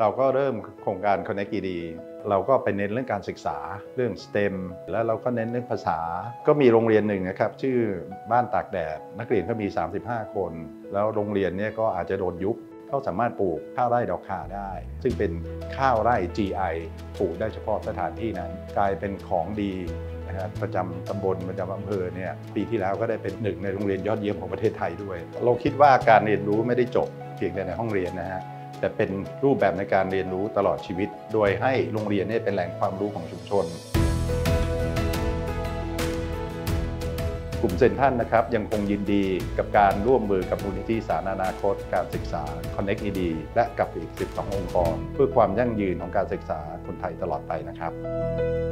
เราก็เริ่มโครงการ Connect ED เราก็ไปเน้นเรื่องการศึกษาเรื่อง STEM แล้วเราก็เน้นเรื่องภาษาก็มีโรงเรียนหนึ่งนะครับชื่อบ้านตากแดดนักเรียนก็มี35คนแล้วโรงเรียนนี้ก็อาจจะโดนยุบเขาสามารถปลูกข้าวไร่ดอกคาได้ซึ่งเป็นข้าวไร่ GI ปลูกได้เฉพาะสถานที่นั้นกลายเป็นของดีประจำตำบลประจำอำเภอเนี่ยปีที่แล้วก็ได้เป็นหนึ่งในโรงเรียนยอดเยี่ยมของประเทศไทยด้วยเราคิดว่าการเรียนรู้ไม่ได้จบเพียงแต่ในห้องเรียนนะฮะแต่เป็นรูปแบบในการเรียนรู้ตลอดชีวิตโดยให้โรงเรียนเป็นแหล่งความรู้ของชุมชนกลุ่มเซ็นทรัลนะครับยังคงยินดีกับการร่วมมือกับมูลนิธิสารอนาคตการศึกษา Connect ED และกับอีก12องค์กรเพื่อความยั่งยืนของการศึกษาคนไทยตลอดไปนะครับ